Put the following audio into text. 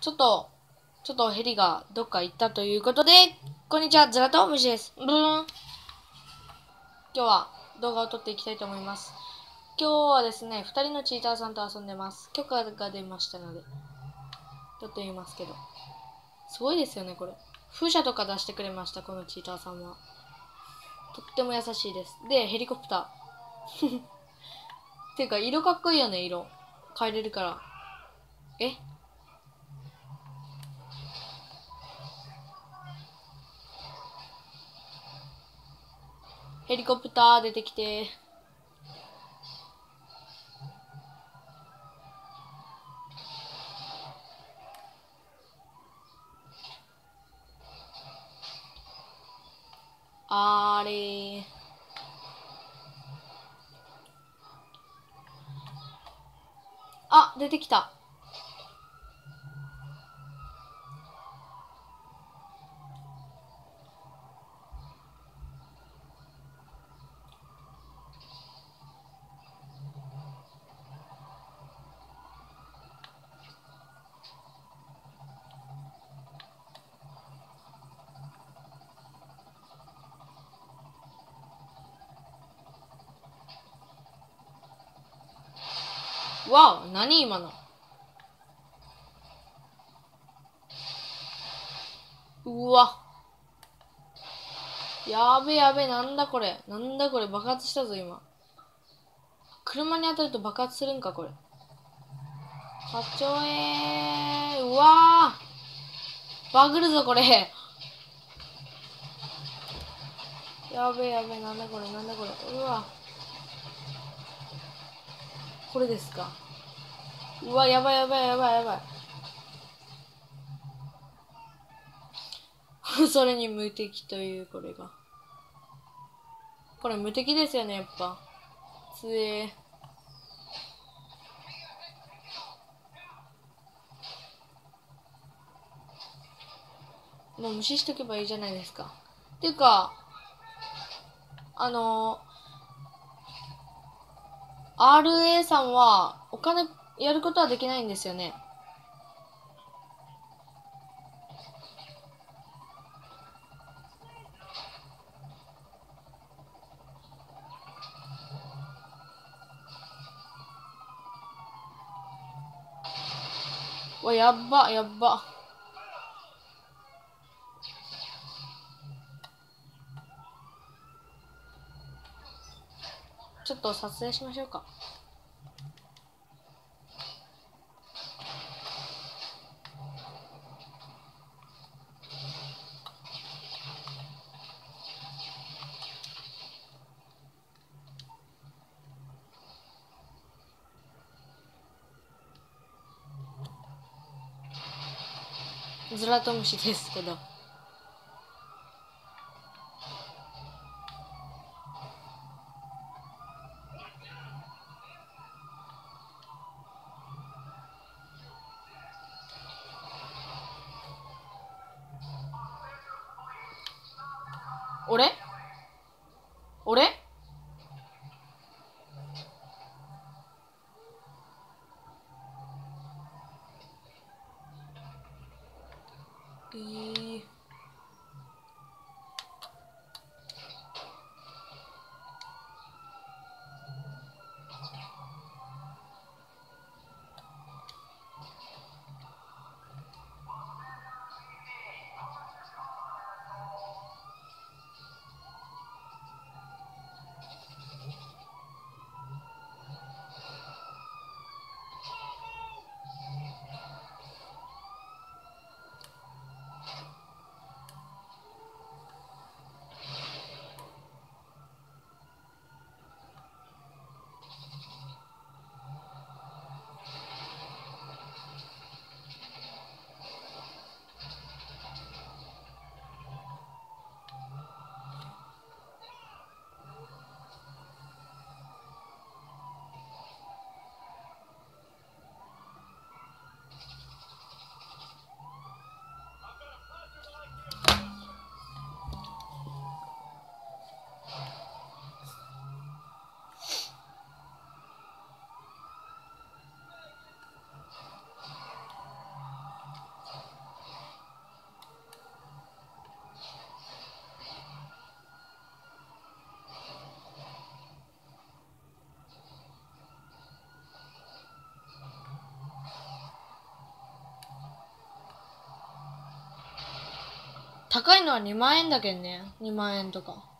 ちょっとヘリがどっか行ったということで、こんにちは、ゼラとムシです。ブーン。今日は動画を撮っていきたいと思います。今日はですね、2人のチーターさんと遊んでます。許可が出ましたので、撮ってみますけど。すごいですよね、これ。風車とか出してくれました、このチーターさんは。とっても優しいです。で、ヘリコプター。っていうか、色かっこいいよね、色。変えれるから。えヘリコプター出てきて。あれー。あ、出てきた。わお、何今の。うわ。やべやべ、なんだこれ。なんだこれ、爆発したぞ、今。車に当たると爆発するんか、これ。かちょうわー。バグるぞ、これ。やべやべ、なんだこれ、なんだこれ。うわ。これですか。うわ、やばいやばいやばいやばい。それに無敵という、これが。これ無敵ですよね、やっぱ。つえもう無視しとけばいいじゃないですか。っていうか、あのRA さんはお金やることはできないんですよね。わ、やっば、やっば。ちょっと撮影しましょうか。ズラトムシですけど。俺俺高いのは2万円だけんね。2万円とか。